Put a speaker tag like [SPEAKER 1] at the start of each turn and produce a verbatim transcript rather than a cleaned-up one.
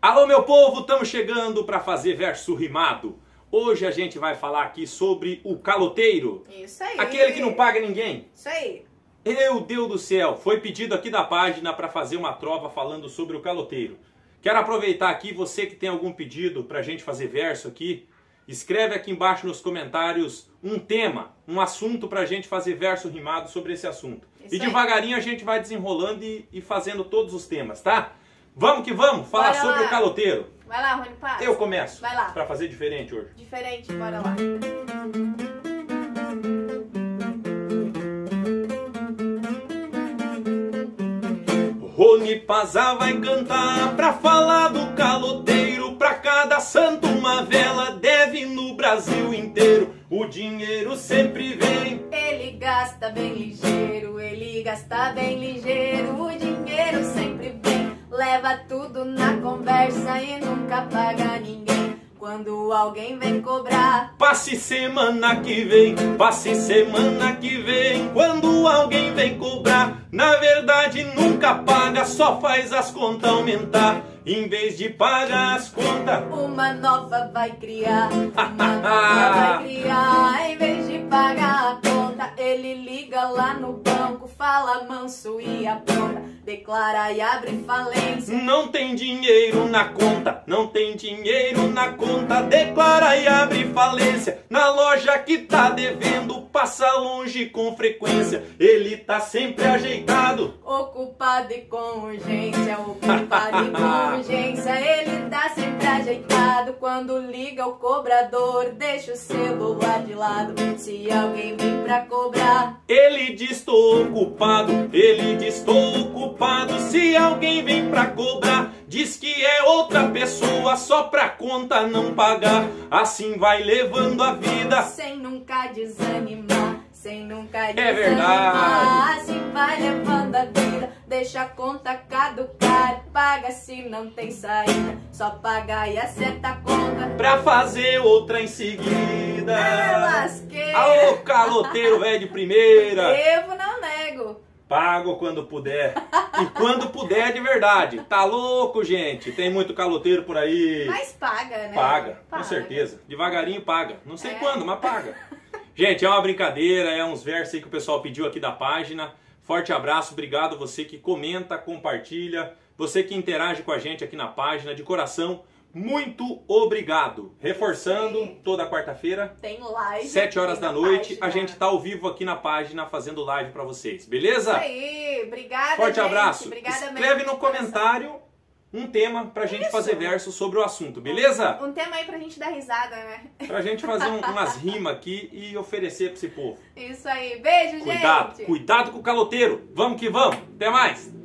[SPEAKER 1] Alô, meu povo, estamos chegando para fazer verso rimado. Hoje a gente vai falar aqui sobre o caloteiro.
[SPEAKER 2] Isso aí.
[SPEAKER 1] Aquele que não paga ninguém.
[SPEAKER 2] Isso aí.
[SPEAKER 1] Meu Deus do céu, foi pedido aqui da página para fazer uma trova falando sobre o caloteiro. Quero aproveitar aqui, você que tem algum pedido para a gente fazer verso aqui, escreve aqui embaixo nos comentários um tema, um assunto para a gente fazer verso rimado sobre esse assunto. Isso e devagarinho aí. A gente vai desenrolando e, e fazendo todos os temas, tá? Vamos que vamos falar
[SPEAKER 2] bora
[SPEAKER 1] sobre
[SPEAKER 2] lá.
[SPEAKER 1] o caloteiro.
[SPEAKER 2] Vai lá, Rony Paz.
[SPEAKER 1] Eu começo.
[SPEAKER 2] Vai lá.
[SPEAKER 1] Para fazer diferente hoje.
[SPEAKER 2] Diferente, bora lá.
[SPEAKER 1] Rony Pazá vai cantar pra falar do caloteiro. Pra cada santo uma vela deve no Brasil inteiro. O dinheiro sempre vem.
[SPEAKER 2] Ele gasta bem ligeiro, ele gasta bem ligeiro. O dinheiro sempre vem. Leva tudo na conversa e nunca paga ninguém. Quando alguém vem cobrar,
[SPEAKER 1] passe semana que vem, passe semana que vem. Quando alguém vem cobrar, na verdade nunca paga, só faz as contas aumentar. Em vez de pagar as contas,
[SPEAKER 2] uma nova vai criar. Uma nova vai criar. Em vez de pagar a conta, ele liga lá no banco, fala manso e apronta, declara e abre falência.
[SPEAKER 1] Não tem dinheiro na conta, não tem dinheiro na conta, declara e abre falência. Na loja que tá devendo, passa longe com frequência. Ele tá sempre ajeitado,
[SPEAKER 2] ocupado e com urgência, ocupado e com urgência. Ele tá sempre ajeitado. Quando liga o cobrador, deixa o celular de lado. Se alguém vem pra cobrar,
[SPEAKER 1] ele diz tô ocupado, ele diz tô ocupado. Se alguém vem pra cobrar, diz que é outra pessoa só pra conta não pagar. Assim vai levando a vida
[SPEAKER 2] sem nunca desanimar, sem nunca desanimar.
[SPEAKER 1] É verdade.
[SPEAKER 2] Assim vai levando a vida, deixa a conta caducar, paga se não tem saída, só paga e acerta a conta
[SPEAKER 1] pra fazer outra em seguida.
[SPEAKER 2] É lasqueira.
[SPEAKER 1] Alô, caloteiro velho de primeira.
[SPEAKER 2] Devo, não nego.
[SPEAKER 1] Pago quando puder. E quando puder de verdade. Tá louco, gente? Tem muito caloteiro por aí.
[SPEAKER 2] Mas paga, né?
[SPEAKER 1] Paga,
[SPEAKER 2] paga.
[SPEAKER 1] com certeza. Devagarinho paga. Não sei
[SPEAKER 2] é.
[SPEAKER 1] quando, mas paga. Gente, é uma brincadeira, é uns versos aí que o pessoal pediu aqui da página. Forte abraço, obrigado você que comenta, compartilha, você que interage com a gente aqui na página, de coração, muito obrigado. Reforçando,
[SPEAKER 2] Sim.
[SPEAKER 1] Toda quarta-feira,
[SPEAKER 2] tem live,
[SPEAKER 1] sete horas da noite,
[SPEAKER 2] página.
[SPEAKER 1] A gente tá ao vivo aqui na página fazendo live pra vocês, beleza?
[SPEAKER 2] Isso aí, obrigada,
[SPEAKER 1] Forte
[SPEAKER 2] gente.
[SPEAKER 1] abraço.
[SPEAKER 2] Obrigada
[SPEAKER 1] Escreve
[SPEAKER 2] mesmo,
[SPEAKER 1] no comentário um tema pra gente
[SPEAKER 2] Isso.
[SPEAKER 1] fazer verso sobre o assunto, beleza?
[SPEAKER 2] Um, um tema aí pra gente dar risada, né?
[SPEAKER 1] Pra gente fazer um, umas rimas aqui e oferecer pra esse povo.
[SPEAKER 2] Isso aí, beijo,
[SPEAKER 1] Cuidado,
[SPEAKER 2] gente.
[SPEAKER 1] cuidado com o caloteiro. Vamos que vamos. Até mais.